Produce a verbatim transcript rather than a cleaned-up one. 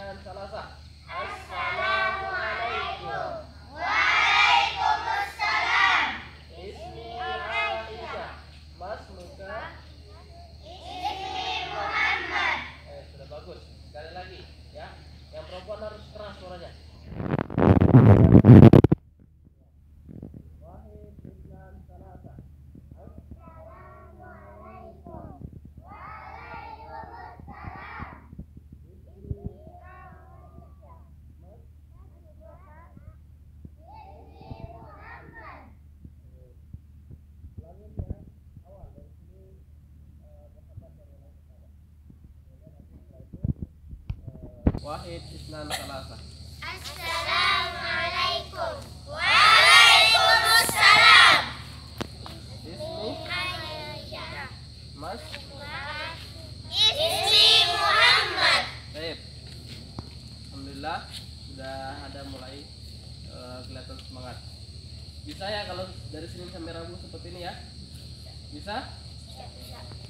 Salasa. Assalamualaikum. Waalaikumsalam. Ismi Aisyah. Mas muka. Ismi Muhammad. Eh, sudah bagus. Sekali lagi, ya. Yang perempuan harus keras suaranya. Wahid Isnan Salasa. Assalamualaikum. Waalaikumsalam. Ismi Ismi Muhammad. Ulangin ya. Awal dari sini eh, Muhammad dan yang lain pertama. Kemudian nanti setelah itu eh, Wahid Isnan Salasa. Assalamualaikum. Waalaikumsalam. Ismi Aisyah. Mas. Ismi Muhammad. Baik. Alhamdulillah sudah ada mulai eh, kelihatan semangat. Bisa ya kalau dari Senin sampai Rabu seperti ini ya? Bisa?